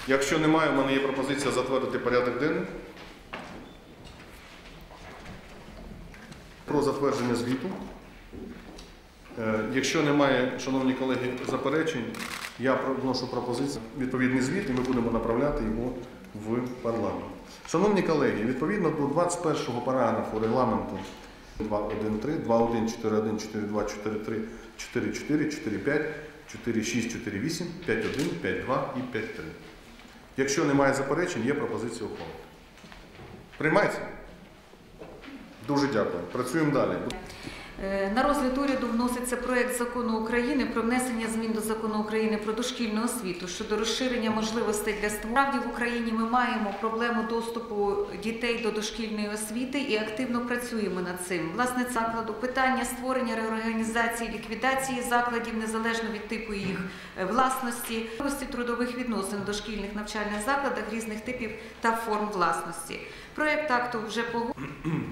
Якщо немає, у мене є пропозиція затвердити порядок денний. Про затвердження звіту. Якщо немає, шановні колеги, заперечень, я вношу пропозицію, відповідний звіт, і ми будемо направляти його в парламент. Шановні колеги, відповідно до 21-го параграфу регламенту 2.1.3, 2.1.4.1, 4.2, 4.3, 4.4, 4.5, 4.6, 4.8, 5.1, 5.2 і 5.3. Якщо немає заперечень, є пропозиція ухвалити. Приймається? Дуже дякую. Працюємо далі. На розгляд уряду вноситься проект Закону України про внесення змін до Закону України про дошкільну освіту щодо розширення можливостей для створення. В Україні ми маємо проблему доступу дітей до дошкільної освіти і активно працюємо над цим. Власне, закладу питання створення, реорганізації, ліквідації закладів незалежно від типу їх власності, трудових відносин в дошкільних навчальних закладах різних типів та форм власності. Проект акту вже погоджений.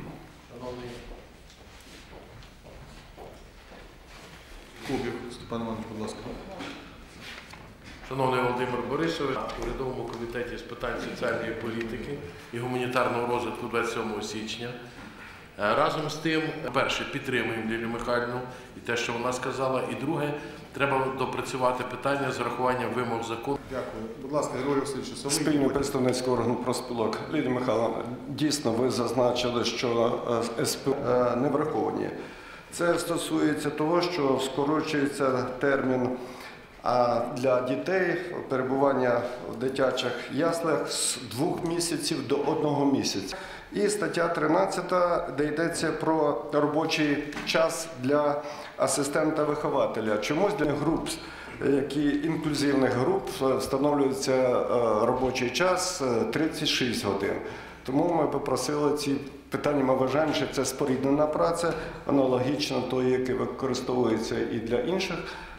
Кубів, Степан Іванович, будь ласка. Шановний Володимир Борисович, у урядовому комітеті з питань соціальної політики і гуманітарного розвитку 27 січня. Разом з тим, перше, підтримуємо Лілію Михайлівну і те, що вона сказала, і друге, треба допрацювати питання з урахуванням вимог закону. Дякую. Будь ласка, Григорій Васильович, Спільний представницький орган профспілок. Лілія Михайлівна, дійсно ви зазначили, що СП не враховані. Це стосується того, що скорочується термін для дітей перебування в дитячих яслах з 2 місяців до 1 місяця. І стаття 13, де йдеться про робочий час для асистента-вихователя. Чомусь для груп, інклюзивних груп, встановлюється робочий час 36 годин. Тому ми попросили ці питання, ми вважаємо, що це споріднена праця, аналогічно тої, яка використовується і для інших.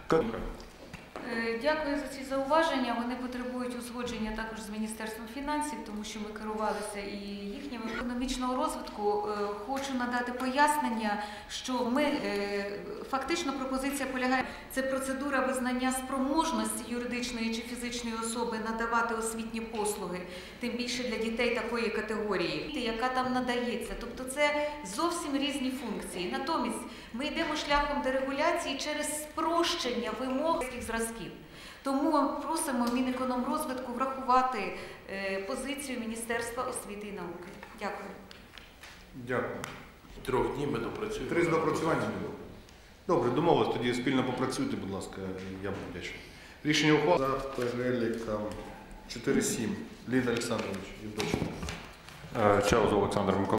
Дякую за ці зауваження. Вони потребують узгодження також з Міністерством фінансів, тому що ми керувалися і їхнім економічного розвитку. Хочу надати пояснення, що ми фактично пропозиція полягає. Це процедура визнання спроможності юридичної чи фізичної особи надавати освітні послуги, тим більше для дітей такої категорії, яка там надається. Тобто це зовсім різні функції. Натомість ми йдемо шляхом дерегуляції через спрощення вимог зразків. Тому просимо Мінекономрозвитку врахувати позицію Міністерства освіти і науки. Дякую. Дякую. 3 днів ми допрацюємо. 3 допрацювання. Добре, домовились. Тоді спільно попрацюйте, будь ласка, я буду вдячний. Рішення ухвали за переліком 4.7. Леонід Олександрович, Євдоченко. Чаузов Олександр Миколаївич.